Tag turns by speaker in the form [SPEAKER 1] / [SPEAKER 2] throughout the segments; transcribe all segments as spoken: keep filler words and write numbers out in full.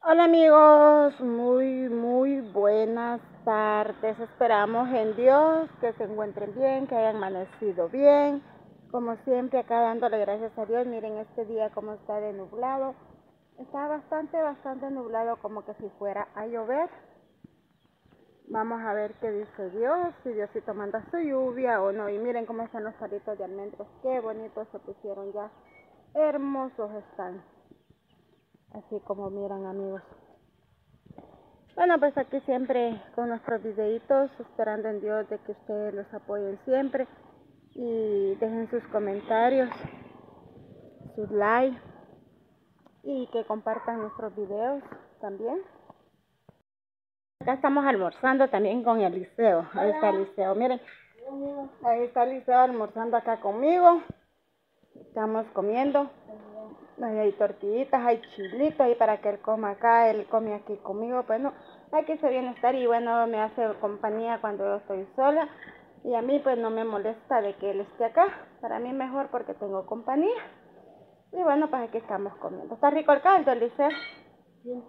[SPEAKER 1] Hola amigos, muy muy buenas tardes. Esperamos en Dios que se encuentren bien, que hayan amanecido bien. Como siempre acá dándole gracias a Dios. Miren este día como está de nublado. Está bastante, bastante nublado, como que si fuera a llover. Vamos a ver qué dice Dios, si Diosito manda su lluvia o no. Y miren cómo están los palitos de almendros, qué bonitos se pusieron ya. Hermosos están. Así como miran amigos. Bueno, pues aquí siempre con nuestros videitos, esperando en Dios de que ustedes los apoyen siempre y dejen sus comentarios, sus likes y que compartan nuestros videos también. Acá estamos almorzando también con Eliseo. Ahí está Eliseo, miren. Ahí está Eliseo almorzando acá conmigo. Estamos comiendo. Ahí hay tortillitas, hay chilitos ahí para que él coma acá, él come aquí conmigo. Bueno, aquí se viene a estar y bueno, me hace compañía cuando yo estoy sola. Y a mí pues no me molesta de que él esté acá. Para mí mejor porque tengo compañía. Y bueno, pues aquí estamos comiendo. ¿Está rico el caldo, Eliseo? Sí.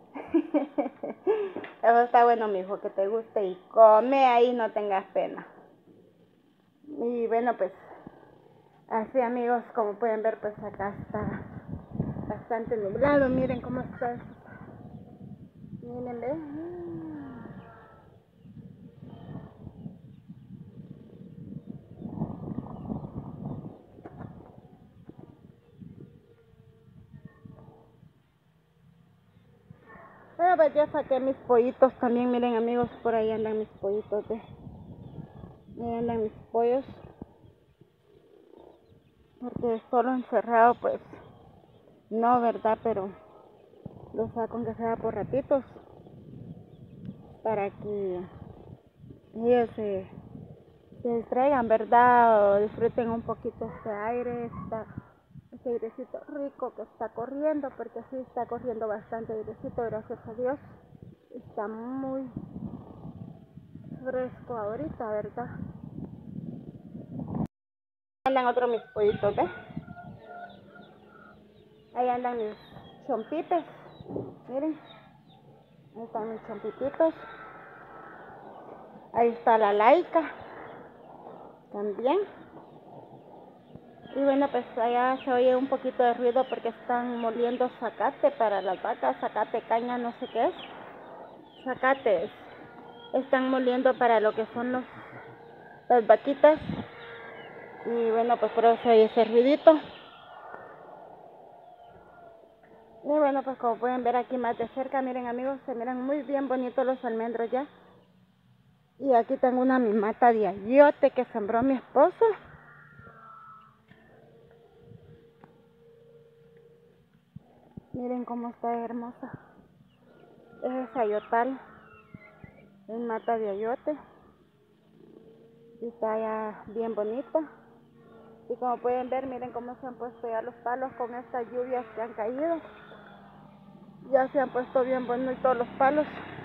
[SPEAKER 1] Eso está bueno, mijo, que te guste y come ahí, no tengas pena. Y bueno, pues así amigos, como pueden ver, pues acá está bastante nublado. Miren cómo está. Miren, ¿ven? Bueno, pues ya saqué mis pollitos también. Miren amigos, por ahí andan mis pollitos. ¿Ve? Ahí andan mis pollos. Porque solo encerrado, pues no, ¿verdad? Pero los saco aunque sea por ratitos, para que ellos se, se distraigan, ¿verdad? O disfruten un poquito este aire, esta, este airecito rico que está corriendo, porque sí está corriendo bastante airecito, gracias a Dios. Está muy fresco ahorita, ¿verdad? Andan otros mis pollitos, ¿ves? Ahí andan mis chompites, miren. Ahí están mis chompititos. Ahí está la laica también. Y bueno, pues allá se oye un poquito de ruido porque están moliendo zacate para las vacas, zacate, caña, no sé qué es. Zacates. Están moliendo para lo que son los, las vaquitas. Y bueno, pues por eso se oye ese ruidito. Y bueno, pues como pueden ver aquí más de cerca, miren amigos, se miran muy bien bonitos los almendros ya. Y aquí tengo una mimata de ayote que sembró mi esposo. Miren cómo está hermosa. Es ayotal. Es mata de ayote. Y está ya bien bonita. Y como pueden ver, miren cómo se han puesto ya los palos con estas lluvias que han caído. Ya se han puesto bien bonitos los palos.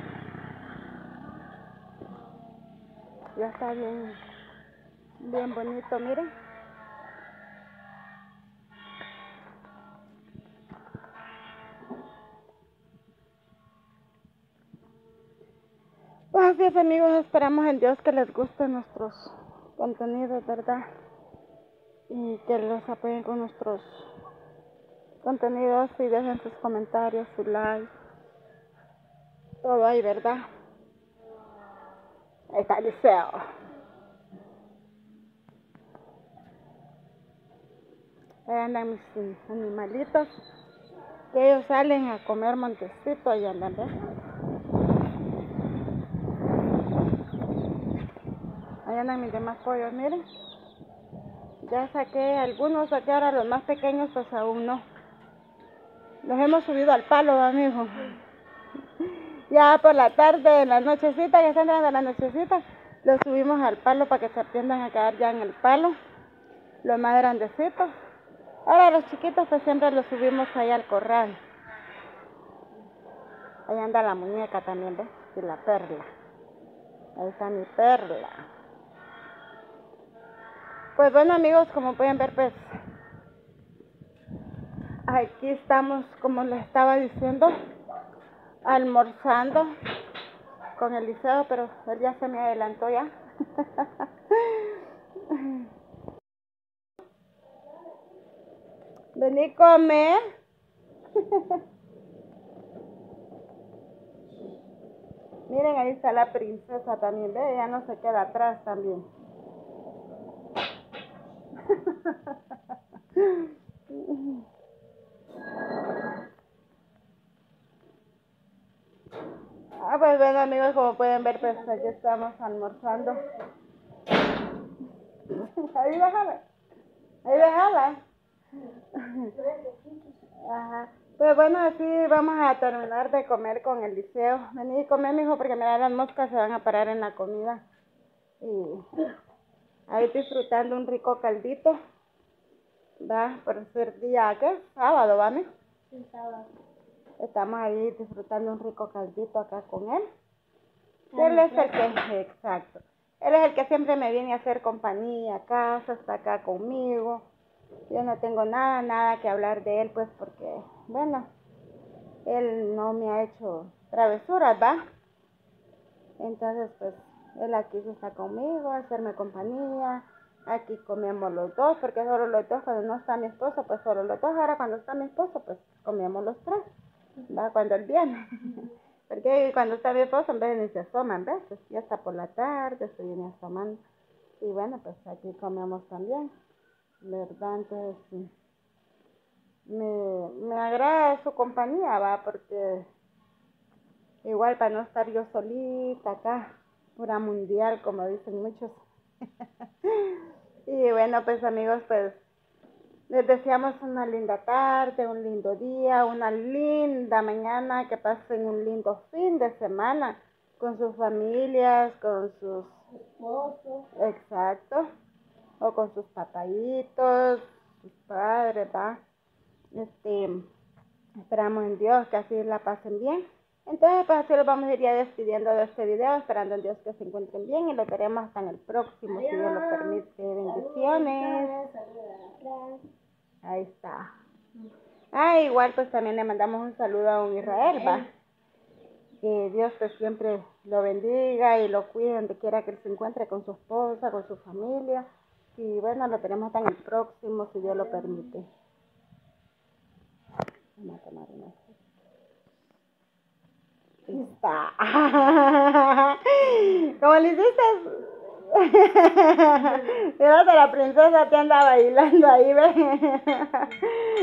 [SPEAKER 1] Ya está bien, bien bonito, miren. Pues así es amigos, esperamos en Dios que les gusten nuestros contenidos, ¿verdad? Y que los apoyen con nuestros contenidos y dejen sus comentarios, su like. Todo ahí, ¿verdad? Ahí está Eliseo. Ahí andan mis animalitos, que ellos salen a comer montecito, ahí andan, ¿ves? Ahí andan mis demás pollos, miren. Ya saqué algunos, saqué ahora los más pequeños, pues aún no. Los hemos subido al palo, amigo. Ya por la tarde, en la nochecita, ya está entrando la nochecita, los subimos al palo para que se aprendan a quedar ya en el palo. Los más grandecitos. Ahora los chiquitos pues siempre los subimos ahí al corral. Ahí anda la muñeca también, ¿ves? Y la perla. Ahí está mi perla. Pues bueno amigos, como pueden ver, pues aquí estamos, como les estaba diciendo, almorzando con Eliseo, pero él ya se me adelantó ya. Vení, come. Miren, ahí está la princesa también, ve, ella no se queda atrás también. Ah, pues bueno, amigos, como pueden ver, pues aquí estamos almorzando. Ahí déjala, ahí déjala. Ajá. Pues bueno, así vamos a terminar de comer con Eliseo. Vení y comer, mijo, porque mira, las moscas se van a parar en la comida. Y ahí disfrutando un rico caldito. Va, por ser día, ¿qué? Sábado, ¿va, mijo? Sí, sábado. Estamos ahí disfrutando un rico caldito acá con él. Él es el que, exacto. Él es el que siempre me viene a hacer compañía a casa, está acá conmigo. Yo no tengo nada, nada que hablar de él, pues porque, bueno, él no me ha hecho travesuras, ¿va? Entonces, pues, él aquí está conmigo, a hacerme compañía. Aquí comemos los dos, porque solo los dos, cuando no está mi esposo, pues solo los dos. Ahora cuando está mi esposo, pues comemos los tres, ¿va? Cuando él viene. Porque cuando está mi esposo, en vez de ni se asoman, ¿ves? Pues ya está por la tarde, se viene asomando. Y bueno, pues aquí comemos también, ¿verdad? Entonces, sí. Me, me agrada su compañía, va, porque igual para no estar yo solita acá, pura mundial, como dicen muchos. Y bueno, pues amigos, pues les deseamos una linda tarde, un lindo día, una linda mañana, que pasen un lindo fin de semana con sus familias, con sus esposos, exacto, o con sus papayitos, sus padres, va. Este, esperamos en Dios que así la pasen bien. Entonces, pues así los vamos a ir ya despidiendo de este video, esperando en Dios que se encuentren bien y los veremos hasta en el próximo, si Dios lo permite. Bendiciones. Ahí está. Ah, igual pues también le mandamos un saludo a un Israel, va. Que Dios pues siempre lo bendiga y lo cuide donde quiera que él se encuentre, con su esposa, con su familia. Y bueno, lo veremos hasta en el próximo, si Dios lo permite. Vamos a tomar una. Ahí está. ¿Cómo le hiciste? Mira, la princesa te anda bailando ahí, ¿ves?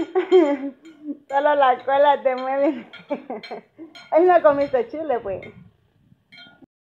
[SPEAKER 1] Solo la cola te mueve. Ahí no comiste chile, pues.